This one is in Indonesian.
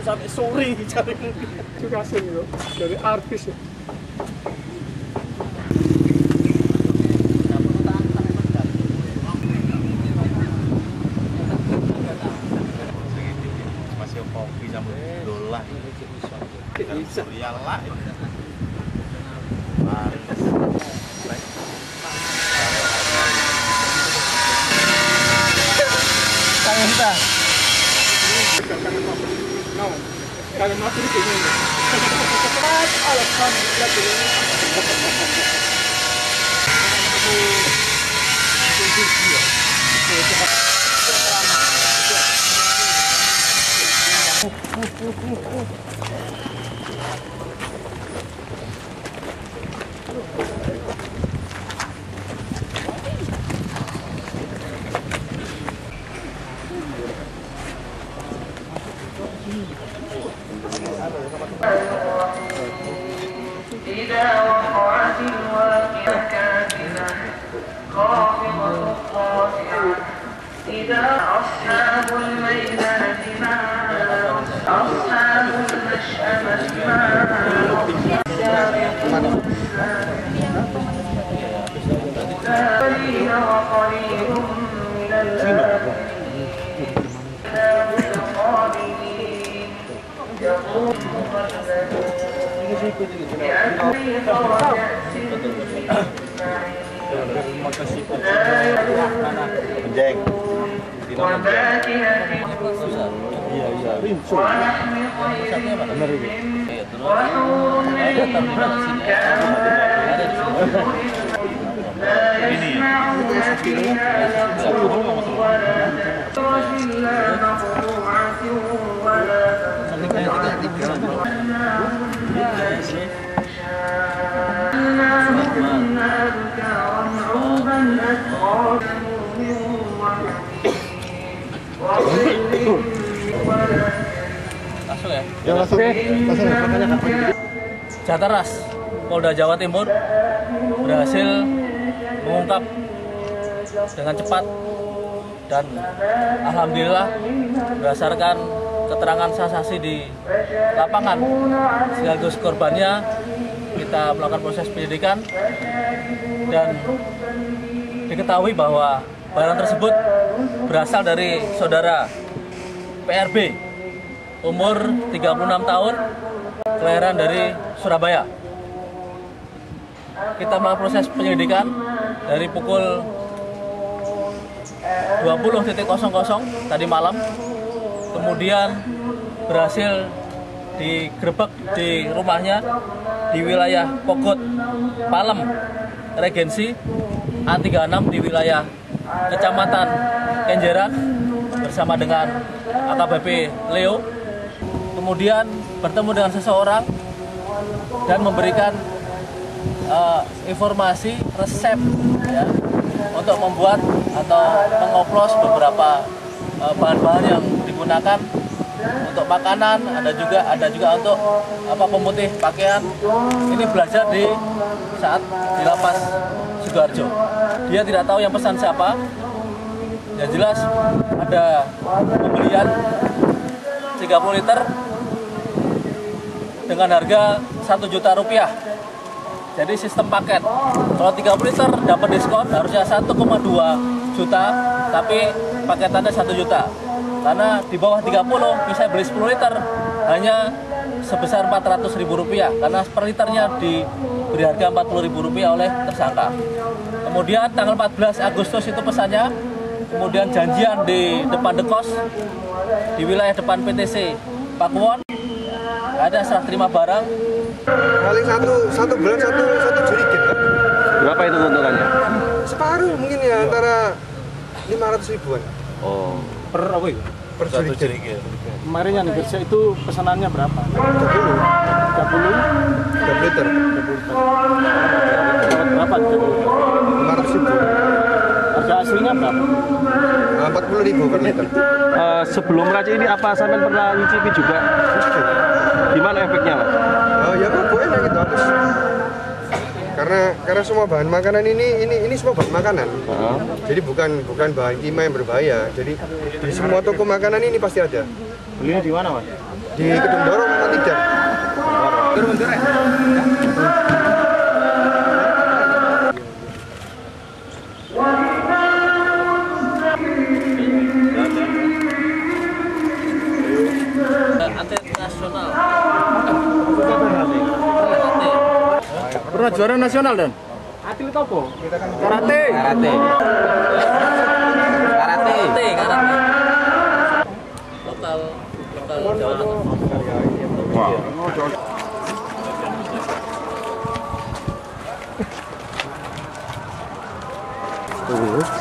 sampai sore cari juga sih itu dari artis ya. Masih kopi sama dolah. Surya lah. Kita Kalau masuk di sini. Alasan إذا وقعت الواقعة كاذبة خافضة خاشعة إذا أصحاب الميمنة ما أصحاب المشأمة ما قليل وقليل من الخالدين يقول Penjeng. Langsung ya? Ya langsung. Jataras, Polda Jawa Timur berhasil mengungkap dengan cepat dan alhamdulillah berdasarkan keterangan saksi di lapangan sekaligus korbannya kita melakukan proses penyidikan dan diketahui bahwa barang tersebut berasal dari saudara PRB umur 36 tahun kelahiran dari Surabaya. Kita melakukan proses penyelidikan dari pukul 20.00 tadi malam, kemudian berhasil digerebek di rumahnya di wilayah Pogot, Palem, Regensi A36 di wilayah Kecamatan Kenjeran bersama dengan AKBP Leo. Kemudian bertemu dengan seseorang dan memberikan informasi resep ya, untuk membuat atau mengoplos beberapa bahan-bahan yang digunakan untuk makanan, ada juga untuk pemutih pakaian. Ini belajar di saat di Lapas Sukoharjo. Dia tidak tahu yang pesan siapa. Yang jelas ada pembelian 30 liter dengan harga Rp1.000.000. Jadi sistem paket. Kalau 30 liter dapat diskon harusnya 1,2 juta, tapi paketannya 1 juta. Karena di bawah 30 bisa beli 10 liter hanya sebesar Rp400.000 karena per liternya diberi harga Rp40.000 oleh tersangka. Kemudian tanggal 14 Agustus itu pesannya, kemudian janjian di depan dekos di wilayah depan PTC Pakuwon, ada serah terima barang. Paling satu bulan satu jerigen. Berapa itu keuntungannya? Separuh mungkin ya, antara 500 ribuan. Oh, Per apa itu? Per jerigen. Kemarin yang dikerja itu pesanannya berapa? 30 liter. Berapa? 500 ribu. Harga aslinya berapa? 40.000 per liter. sebelum meracik ini apa sampean pernah nyicipi juga? Gimana efeknya, Mas? Ya kok enak gitu harus. Karena semua bahan makanan ini semua bahan makanan. Jadi bukan bahan kimia yang berbahaya. Jadi di semua toko makanan ini pasti ada. Belinya di mana, Mas? di Kedung Doro memang tidak. Atlet nasional. Pernah juara nasional dan? Atlet apa? Karate. Karate. Lokal Jawa Tengah.